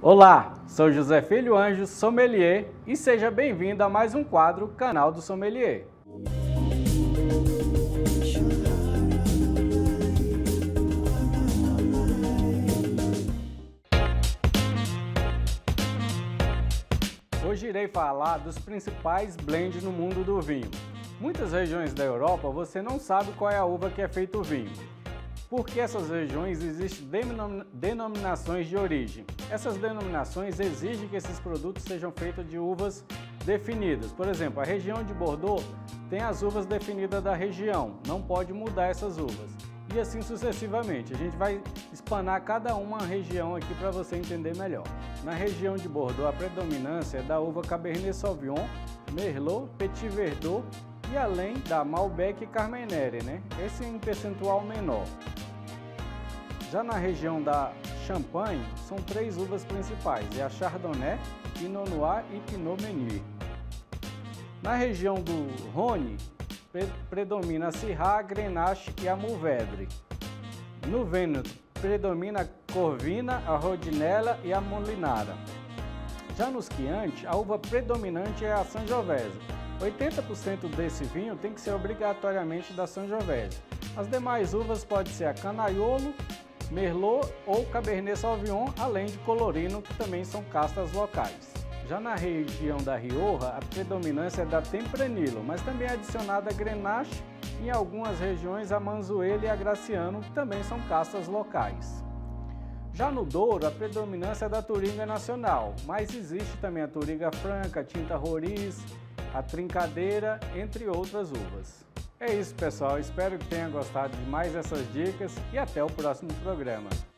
Olá, sou José Filho Anjos, sommelier, e seja bem-vindo a mais um quadro Canal do Sommelier. Hoje irei falar dos principais blends no mundo do vinho. Muitas regiões da Europa você não sabe qual é a uva que é feito o vinho. Porque essas regiões existem denominações de origem. Essas denominações exigem que esses produtos sejam feitos de uvas definidas. Por exemplo, a região de Bordeaux tem as uvas definidas da região, não pode mudar essas uvas. E assim sucessivamente. A gente vai espanar cada uma região aqui para você entender melhor. Na região de Bordeaux, a predominância é da uva Cabernet Sauvignon, Merlot, Petit Verdot e além da Malbec e Carmenère, né? Esse em percentual menor. Já na região da Champagne, são três uvas principais, é a Chardonnay, Pinot Noir e Pinot Meunier. Na região do Rhône, predomina a Syrah, a Grenache e a Mourvèdre. No Vêneto, predomina a Corvina, a Rodinella e a Molinara. Já nos Chianti, a uva predominante é a Sangiovese. 80% desse vinho tem que ser obrigatoriamente da Sangiovese. As demais uvas podem ser a Canaiolo, Merlot ou Cabernet Sauvignon, além de Colorino, que também são castas locais. Já na região da Rioja, a predominância é da Tempranillo, mas também é adicionada a Grenache e em algumas regiões a Manzuela e a Graciano, que também são castas locais. Já no Douro, a predominância é da Touriga Nacional, mas existe também a Touriga Franca, a Tinta Roriz, a Trincadeira, entre outras uvas. É isso, pessoal. Espero que tenham gostado de mais essas dicas e até o próximo programa.